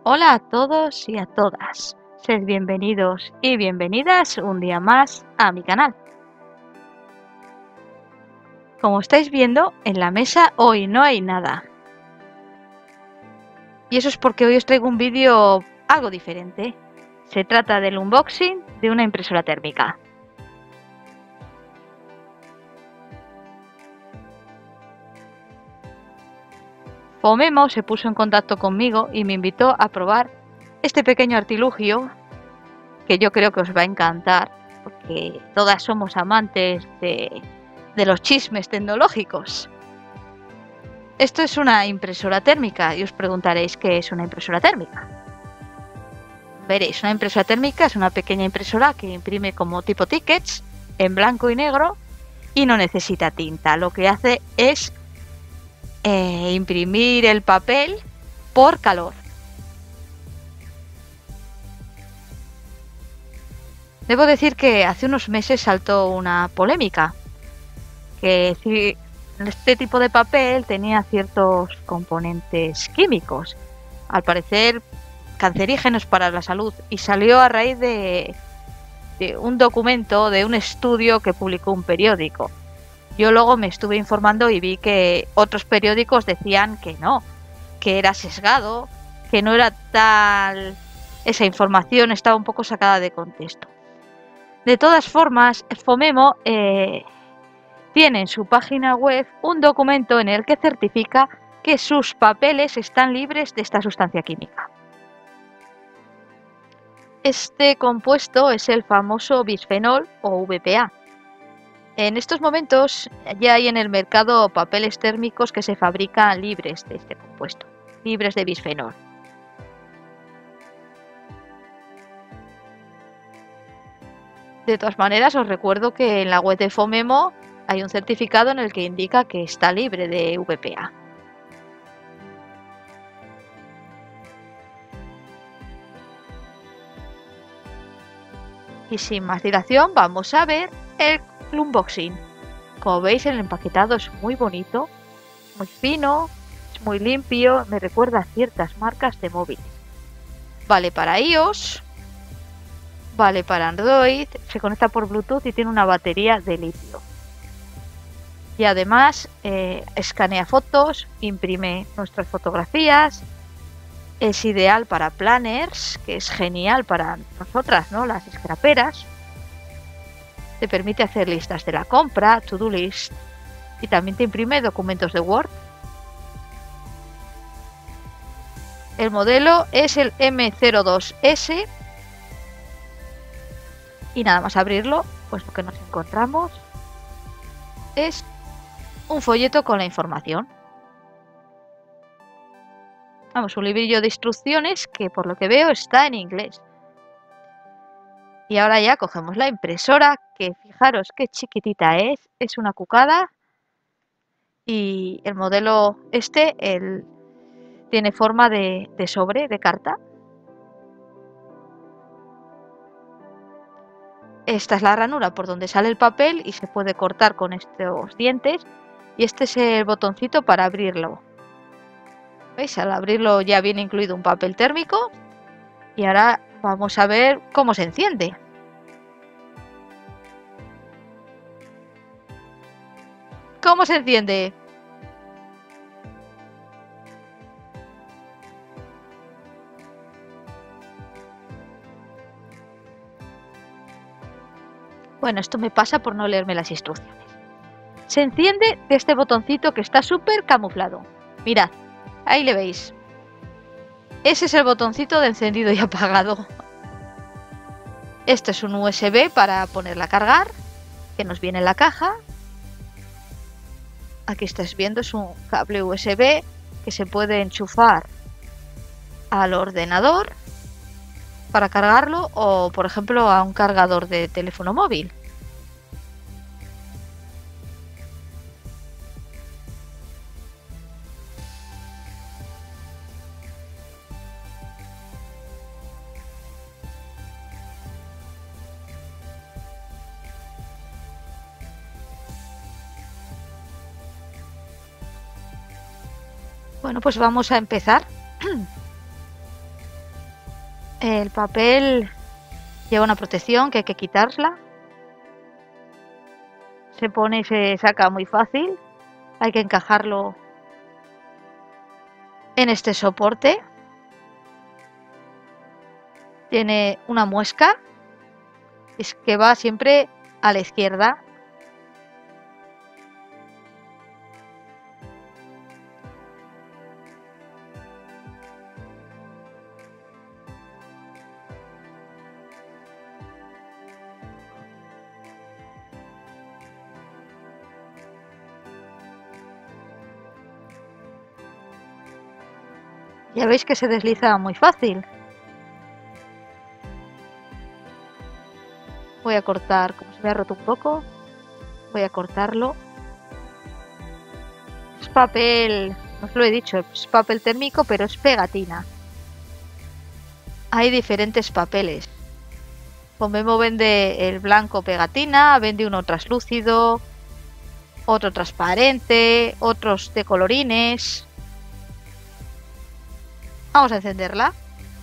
Hola a todos y a todas. Sed bienvenidos y bienvenidas un día más a mi canal. Como estáis viendo, en la mesa hoy no hay nada. Y eso es porque hoy os traigo un vídeo algo diferente. Se trata del unboxing de una impresora térmica. Fomemo se puso en contacto conmigo y me invitó a probar este pequeño artilugio que yo creo que os va a encantar, porque todas somos amantes de los chismes tecnológicos. Esto es una impresora térmica y os preguntaréis qué es una impresora térmica. Veréis, una impresora térmica es una pequeña impresora que imprime como tipo tickets en blanco y negro y no necesita tinta. Lo que hace es imprimir el papel por calor. Debo decir que hace unos meses saltó una polémica, que si este tipo de papel tenía ciertos componentes químicos, al parecer cancerígenos para la salud, y salió a raíz de un documento, de un estudio que publicó un periódico. Yo luego me estuve informando y vi que otros periódicos decían que no, que era sesgado, que no era tal, esa información estaba un poco sacada de contexto. De todas formas, Fomemo tiene en su página web un documento en el que certifica que sus papeles están libres de esta sustancia química. Este compuesto es el famoso bisfenol o VPA. En estos momentos ya hay en el mercado papeles térmicos que se fabrican libres de este compuesto, libres de bisfenol. De todas maneras, os recuerdo que en la web de Fomemo hay un certificado en el que indica que está libre de VPA. Y sin más dilación, vamos a ver el unboxing. Como veis, el empaquetado es muy bonito, muy fino, es muy limpio, me recuerda a ciertas marcas de móviles. Vale para iOS, vale para Android, se conecta por Bluetooth y tiene una batería de litio. Y además escanea fotos, imprime nuestras fotografías, es ideal para planners, que es genial para nosotras, ¿no? Las scraperas. Te permite hacer listas de la compra, to-do list, y también te imprime documentos de Word. El modelo es el M02S y nada más abrirlo, pues lo que nos encontramos es un folleto con la información. Vamos, un librillo de instrucciones que por lo que veo está en inglés. Y ahora ya cogemos la impresora, que fijaros qué chiquitita es una cucada. Y el modelo tiene forma de sobre, de carta. Esta es la ranura por donde sale el papel y se puede cortar con estos dientes. Y este es el botoncito para abrirlo. ¿Veis? Al abrirlo ya viene incluido un papel térmico. Y ahora vamos a ver cómo se enciende. ¿Cómo se enciende? Bueno, esto me pasa por no leerme las instrucciones. Se enciende de este botoncito que está súper camuflado. Mirad, ahí le veis. Ese es el botoncito de encendido y apagado. Este es un USB para ponerla a cargar, que nos viene en la caja. Aquí estáis viendo, es un cable USB que se puede enchufar al ordenador para cargarlo o, por ejemplo, a un cargador de teléfono móvil. Bueno, pues vamos a empezar. El papel lleva una protección que hay que quitarla. Se pone y se saca muy fácil. Hay que encajarlo en este soporte. Tiene una muesca. Es que va siempre a la izquierda. Ya veis que se desliza muy fácil. Voy a cortar, como se me ha roto un poco, voy a cortarlo. Es papel, os lo he dicho, es papel térmico, pero es pegatina. Hay diferentes papeles. Fomemo vende el blanco pegatina, vende uno translúcido, otro transparente, otros de colorines. Vamos a encenderla.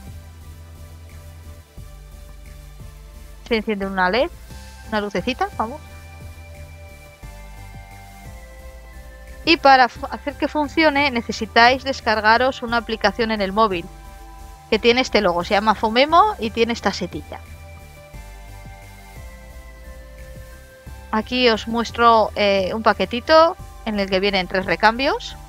Se enciende una LED, una lucecita, vamos. Y para hacer que funcione necesitáis descargaros una aplicación en el móvil que tiene este logo, se llama Fomemo y tiene esta setilla. Aquí os muestro un paquetito en el que vienen 3 recambios.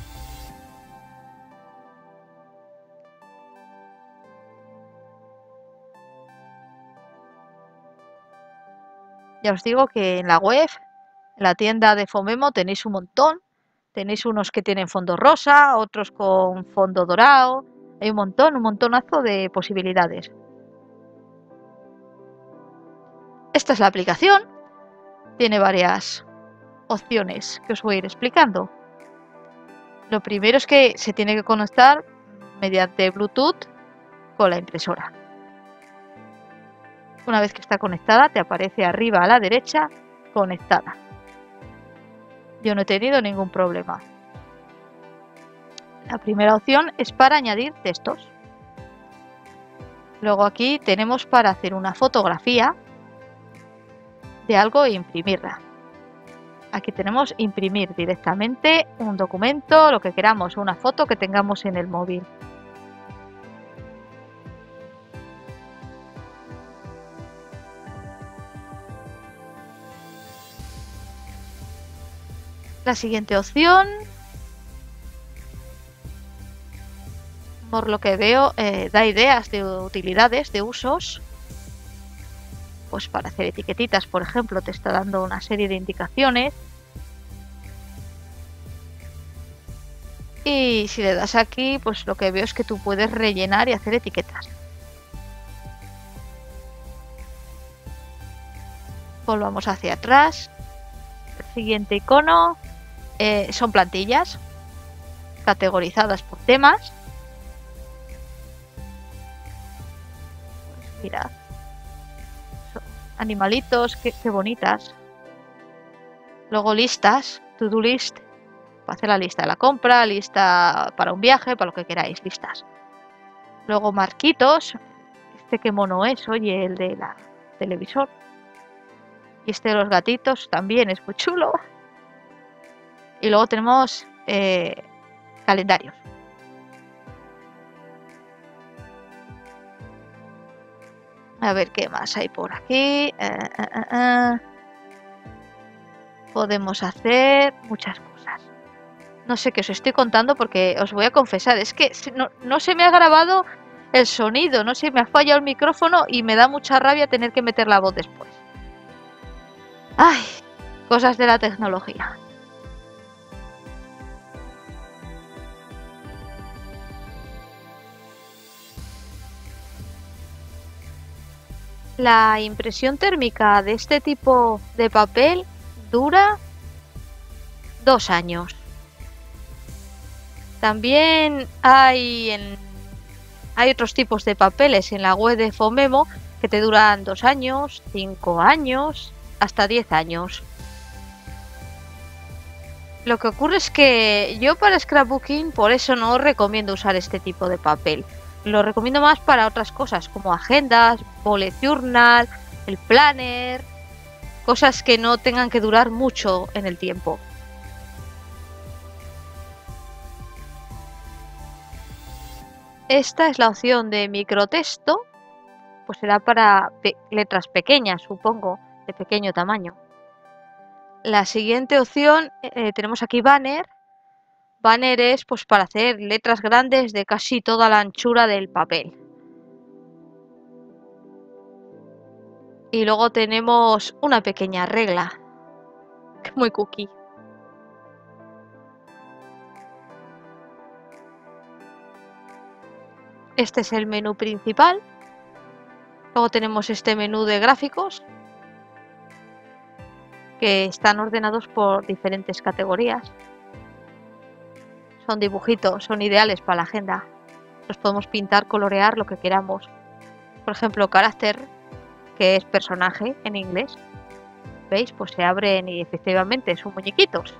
Ya os digo que en la web, en la tienda de Fomemo, tenéis un montón. Tenéis unos que tienen fondo rosa, otros con fondo dorado. Hay un montonazo de posibilidades. Esta es la aplicación. Tiene varias opciones que os voy a ir explicando. Lo primero es que se tiene que conectar mediante Bluetooth con la impresora. Una vez que está conectada, te aparece arriba a la derecha, conectada. Yo no he tenido ningún problema. La primera opción es para añadir textos. Luego aquí tenemos para hacer una fotografía de algo e imprimirla. Aquí tenemos imprimir directamente un documento, lo que queramos, una foto que tengamos en el móvil. La siguiente opción, por lo que veo, da ideas de utilidades, de usos. Pues para hacer etiquetitas, por ejemplo, te está dando una serie de indicaciones. Y si le das aquí, pues lo que veo es que tú puedes rellenar y hacer etiquetas. Volvamos hacia atrás. El siguiente icono son plantillas categorizadas por temas. Pues mirad. Animalitos, qué bonitas. Luego listas, to-do list, para hacer la lista de la compra, lista para un viaje, para lo que queráis, listas. Luego marquitos, este qué mono es, oye, el de la televisor. Y este de los gatitos también es muy chulo. Y luego tenemos calendarios. A ver qué más hay por aquí. Podemos hacer muchas cosas. No sé qué os estoy contando porque os voy a confesar. Es que no se me ha grabado el sonido. No se me ha fallado el micrófono y me da mucha rabia tener que meter la voz después. ¡Ay! Cosas de la tecnología. La impresión térmica de este tipo de papel dura 2 años. También hay otros tipos de papeles en la web de Fomemo que te duran 2 años, 5 años, hasta 10 años. Lo que ocurre es que yo para scrapbooking por eso no recomiendo usar este tipo de papel. lo recomiendo más para otras cosas, como agendas, bullet journal, el planner, cosas que no tengan que durar mucho en el tiempo. Esta es la opción de microtexto, pues será para letras pequeñas, supongo, de pequeño tamaño. La siguiente opción, tenemos aquí banner. Banner es pues para hacer letras grandes de casi toda la anchura del papel. Y luego tenemos una pequeña regla, muy cookie. Este es el menú principal. Luego tenemos este menú de gráficos, que están ordenados por diferentes categorías. Son dibujitos, son ideales para la agenda. Los podemos pintar, colorear, lo que queramos. Por ejemplo, carácter, que es personaje en inglés. ¿Veis? Pues se abren y efectivamente son muñequitos.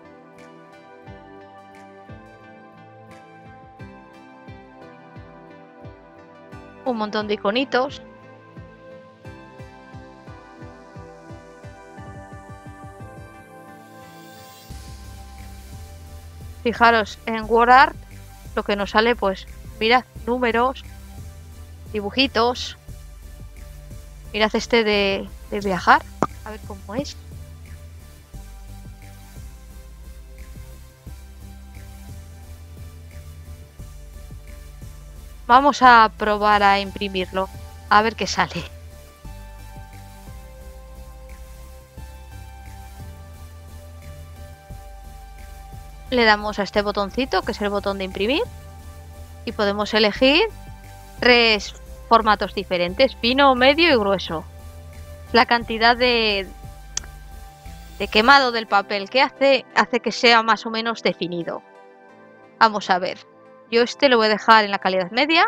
Un montón de iconitos. Fijaros en WordArt lo que nos sale, pues mirad, números, dibujitos. Mirad este de viajar, a ver cómo es. Vamos a probar a imprimirlo, a ver qué sale. Le damos a este botoncito, que es el botón de imprimir, y podemos elegir 3 formatos diferentes, fino, medio y grueso. La cantidad de quemado del papel que hace que sea más o menos definido. Vamos a ver, yo este lo voy a dejar en la calidad media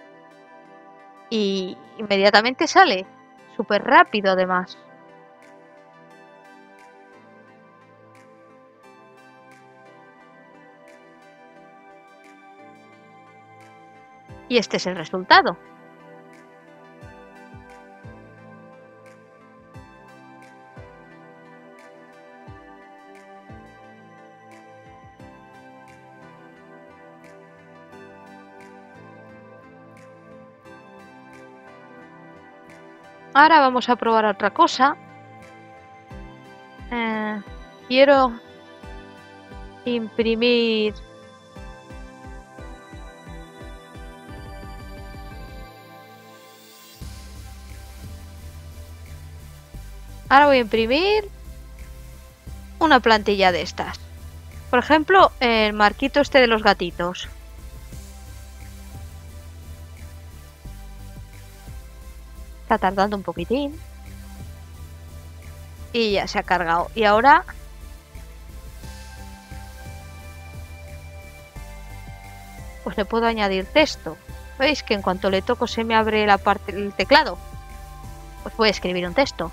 y inmediatamente sale, súper rápido además. Y este es el resultado. Ahora vamos a probar otra cosa. Quiero imprimir ahora voy a imprimir una plantilla de estas. Por ejemplo, el marquito este de los gatitos. Está tardando un poquitín. Y ya se ha cargado. Y ahora pues le puedo añadir texto. ¿Veis que en cuanto le toco se me abre la parte del teclado? Pues voy a escribir un texto.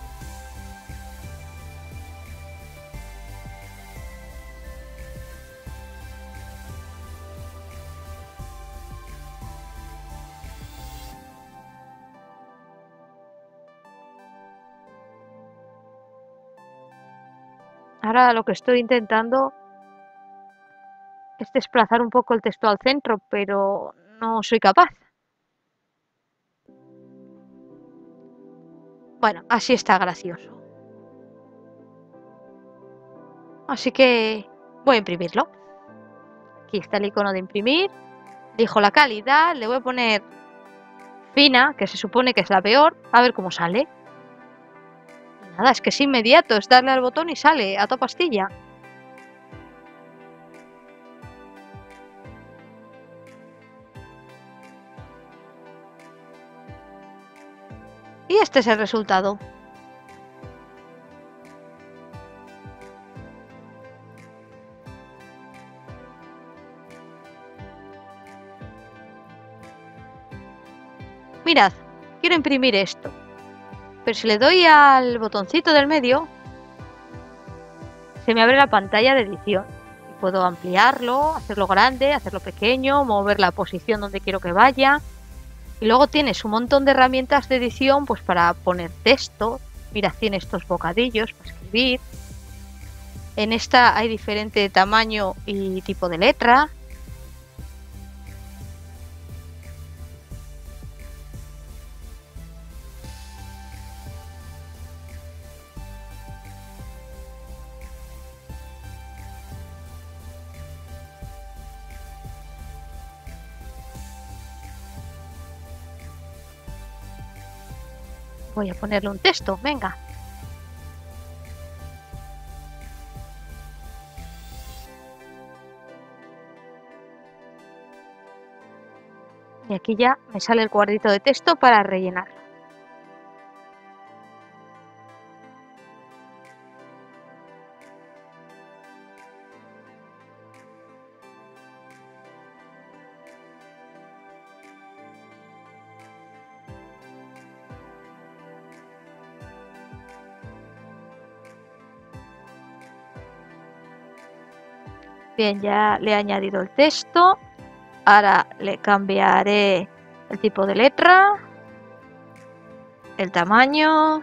Ahora lo que estoy intentando es desplazar un poco el texto al centro, pero no soy capaz. Bueno, así está gracioso. Así que voy a imprimirlo. Aquí está el icono de imprimir. Elijo la calidad, le voy a poner fina, que se supone que es la peor, a ver cómo sale. Y nada, es que es inmediato, es darle al botón y sale a toda pastilla. Y este es el resultado. Mirad, quiero imprimir esto. Pero si le doy al botoncito del medio, se me abre la pantalla de edición. Y puedo ampliarlo, hacerlo grande, hacerlo pequeño, mover la posición donde quiero que vaya. Y luego tienes un montón de herramientas de edición pues para poner texto. Mira, tiene estos bocadillos para escribir. En esta hay diferente tamaño y tipo de letra. Voy a ponerle un texto, venga. Y aquí ya me sale el cuadrito de texto para rellenar. Bien, ya le he añadido el texto. Ahora le cambiaré el tipo de letra, el tamaño.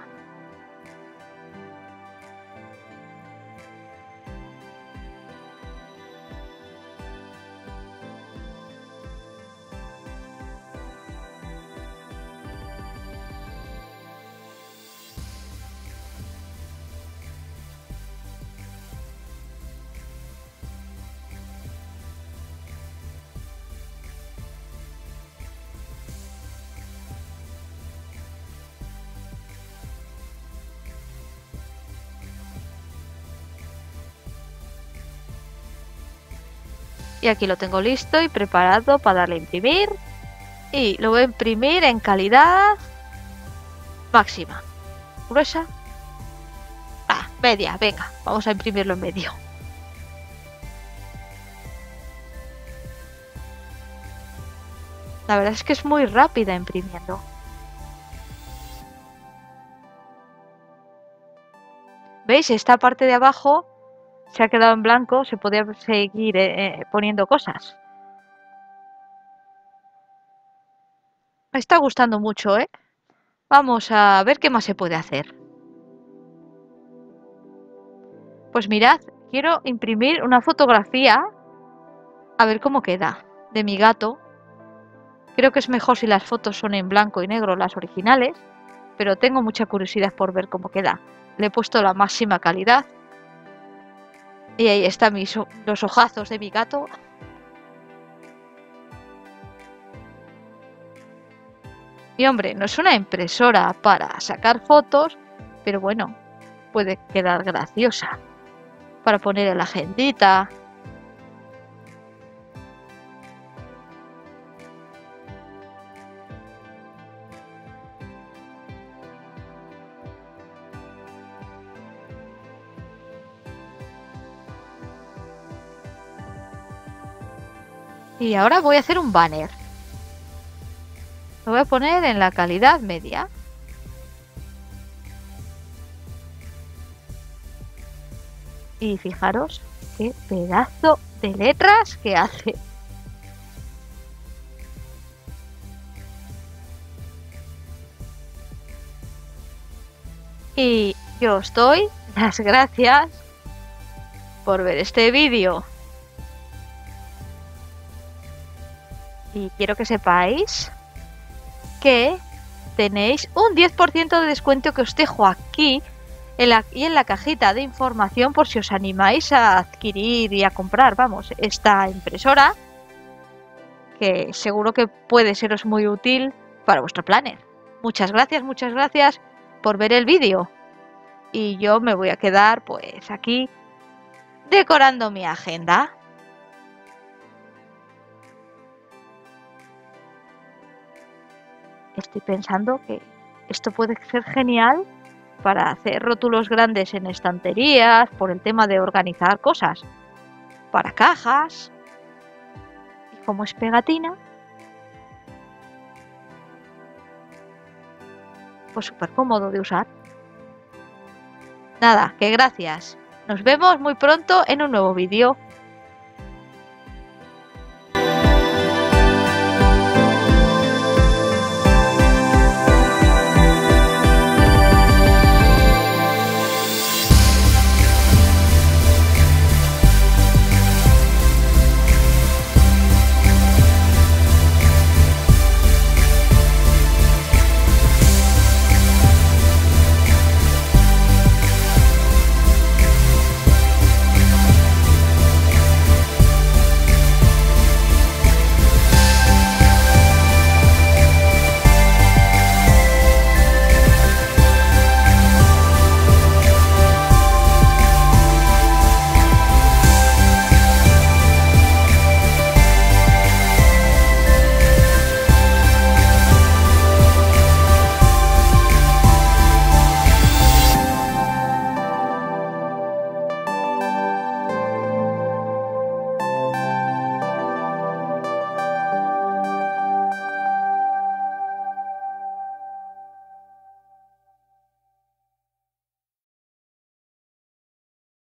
Y aquí lo tengo listo y preparado para darle a imprimir. Y lo voy a imprimir en calidad máxima. Gruesa. Media, venga, vamos a imprimirlo en medio. La verdad es que es muy rápida imprimiendo. ¿Veis? Esta parte de abajo se ha quedado en blanco, se podía seguir poniendo cosas. Me está gustando mucho, ¿eh? Vamos a ver qué más se puede hacer. Pues mirad, quiero imprimir una fotografía, a ver cómo queda, de mi gato. Creo que es mejor si las fotos son en blanco y negro, las originales, pero tengo mucha curiosidad por ver cómo queda. Le he puesto la máxima calidad. Y ahí están los ojazos de mi gato. Y hombre, no es una impresora para sacar fotos, pero bueno, puede quedar graciosa. Para poner en la agendita. Y ahora voy a hacer un banner. Lo voy a poner en la calidad media. Y fijaros qué pedazo de letras que hace. Y yo os doy las gracias por ver este vídeo. Y quiero que sepáis que tenéis un 10% de descuento que os dejo aquí en la cajita de información por si os animáis a adquirir y a comprar, vamos, esta impresora que seguro que puede seros muy útil para vuestro planner. Muchas gracias por ver el vídeo. Y yo me voy a quedar pues aquí decorando mi agenda. Estoy pensando que esto puede ser genial para hacer rótulos grandes en estanterías, por el tema de organizar cosas, para cajas. Y como es pegatina, pues súper cómodo de usar. Nada, que gracias. Nos vemos muy pronto en un nuevo vídeo.